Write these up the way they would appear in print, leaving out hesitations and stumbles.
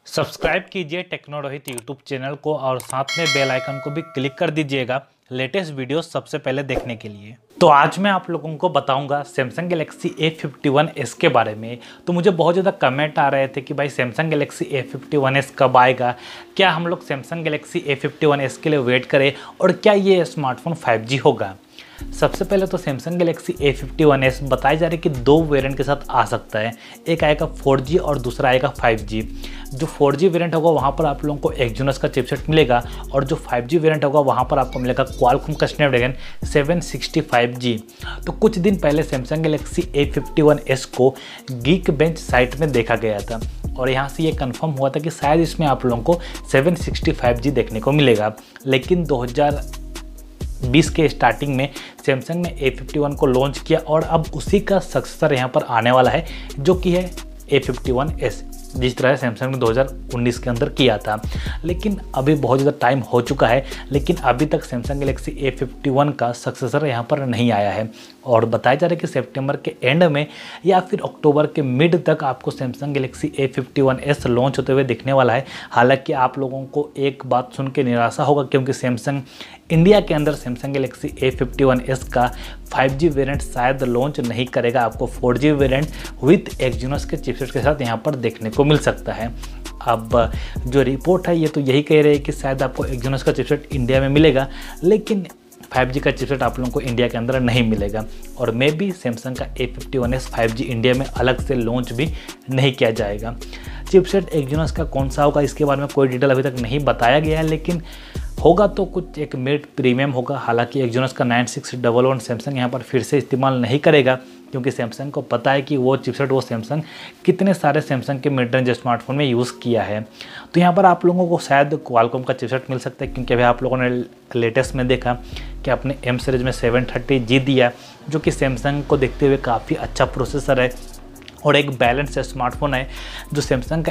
Subscribe कीजिए टेक्नोरोहित YouTube channel को और साथ में बेल आइकन को भी क्लिक कर दीजिएगा लेटेस्ट वीडियो सबसे पहले देखने के लिए। तो आज मैं आप लोगों को बताऊंगा सैमसंग गैलेक्सी A51s के बारे में। तो मुझे बहुत ज़्यादा कमेंट आ रहे थे कि भाई सैमसंग गैलेक्सी A51s कब आएगा, क्या हम लोग सैमसंग गैलेक्सी A51s के लिए वेट करें और क्या ये स्मार्टफोन 5G होगा। सबसे पहले तो सैमसंग गैलेक्सी A51s बताया जा रहा है कि दो वेरिएंट के साथ आ सकता है। एक आएगा 4G और दूसरा आएगा 5G। जो 4G वेरिएंट होगा वहाँ पर आप लोगों को एक्जीनोस का चिपसेट मिलेगा और जो 5G वेरिएंट होगा वहाँ पर आपको मिलेगा क्वालकॉम का स्नैपड्रैगन 765G। तो कुछ दिन पहले सैमसंग गैलेक्सी A51s को गीक बेंच साइट में देखा गया था और यहाँ से ये कंफर्म हुआ था कि शायद इसमें आप लोगों को 765G देखने को मिलेगा। लेकिन 2020 के स्टार्टिंग में सैमसंग ने A51 को लॉन्च किया और अब उसी का सक्सेसर यहाँ पर आने वाला है जो कि है A51s, जिस तरह सैमसंग ने 2019 के अंदर किया था। लेकिन अभी बहुत ज़्यादा टाइम हो चुका है, लेकिन अभी तक सैमसंग गैलेक्सी A51 का सक्सेसर यहाँ पर नहीं आया है और बताया जा रहा है कि सितंबर के एंड में या फिर अक्टूबर के मिड तक आपको सैमसंग गैलेक्सी A51s लॉन्च होते हुए दिखने वाला है। हालांकि आप लोगों को एक बात सुन के निराशा होगा क्योंकि सैमसंग इंडिया के अंदर सैमसंग गैलेक्सी A51s का 5G वेरिएंट शायद लॉन्च नहीं करेगा। आपको 4G वेरिएंट विथ एक्जीनोस के चिपसेट के साथ यहाँ पर देखने को मिल सकता है। अब जो रिपोर्ट है ये तो यही कह रहे हैं कि शायद आपको एक्जीनोस का चिपसेट इंडिया में मिलेगा, लेकिन 5G का चिपसेट आप लोगों को इंडिया के अंदर नहीं मिलेगा और मे बी सैमसंग का A51s 5G इंडिया में अलग से लॉन्च भी नहीं किया जाएगा। चिपसेट एक्जीनोस का कौन सा होगा इसके बारे में कोई डिटेल अभी तक नहीं बताया गया है, लेकिन होगा तो कुछ एक मिड प्रीमियम होगा। हालांकि एक्जीनोस का 9611 सैमसंग यहाँ पर फिर से इस्तेमाल नहीं करेगा क्योंकि सैमसंग को पता है कि वो चिपसेट वो सैमसंग कितने सारे सैमसंग के मिड रेंज स्मार्टफोन में यूज़ किया है। तो यहाँ पर आप लोगों को शायद क्वालकॉम का चिपसेट मिल सकता है क्योंकि अभी आप लोगों ने लेटेस्ट में देखा कि अपने M सीरीज में 730G दिया जो कि सैमसंग को देखते हुए काफ़ी अच्छा प्रोसेसर है और एक बैलेंस स्मार्टफोन है। जो सैमसंग का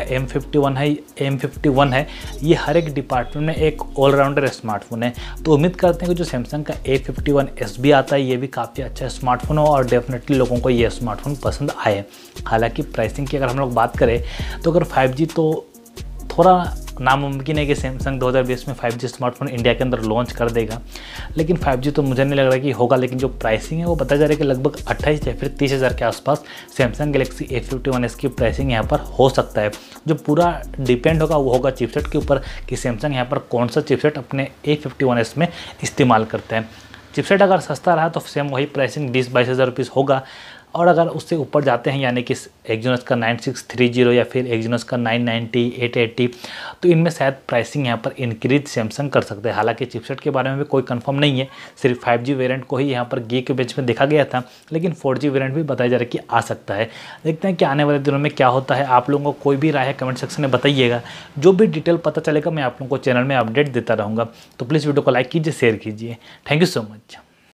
M51 है ये हर एक डिपार्टमेंट में एक ऑलराउंडर स्मार्टफोन है। तो उम्मीद करते हैं कि जो सैमसंग का A51s भी आता है ये भी काफ़ी अच्छा स्मार्टफोन हो और डेफिनेटली लोगों को ये स्मार्टफोन पसंद आए। हालांकि प्राइसिंग की अगर हम लोग बात करें तो अगर 5G तो थोड़ा नामुमकिन है कि सैमसंग 2020 में 5G स्मार्टफोन इंडिया के अंदर लॉन्च कर देगा, लेकिन 5G तो मुझे नहीं लग रहा कि होगा। लेकिन जो प्राइसिंग है वो बताया जा रहा है कि लगभग 28 या फिर 30,000 के आसपास सैमसंग गैलेक्सी A51s की प्राइसिंग यहाँ पर हो सकता है। जो पूरा डिपेंड होगा वो होगा चिपसेट के ऊपर कि सैमसंग यहाँ पर कौन सा चिपसेट अपने A51s में इस्तेमाल करते हैं। चिपसेट अगर सस्ता रहा तो सेम वही प्राइसिंग 20-22 हज़ार रुपीज़ होगा और अगर उससे ऊपर जाते हैं यानी कि एक्जीनोस का 9630 या फिर एक्जीनोस का 990, 880 तो इनमें शायद प्राइसिंग यहाँ पर इंक्रीज सैमसंग कर सकते हैं। हालांकि चिपसेट के बारे में भी कोई कंफर्म नहीं है, सिर्फ 5G वेरिएंट को ही यहाँ पर गीक बेंच में देखा गया था, लेकिन 4G वेरिएंट भी बताया जा रहा है कि आ सकता है। देखते हैं कि आने वाले दिनों में क्या होता है। आप लोगों को कोई भी राय है कमेंट सेक्शन में बताइएगा। जो भी डिटेल पता चलेगा मैं आप लोगों को चैनल में अपडेट देता रहूँगा। तो प्लीज़ वीडियो को लाइक कीजिए, शेयर कीजिए। Thank you so much.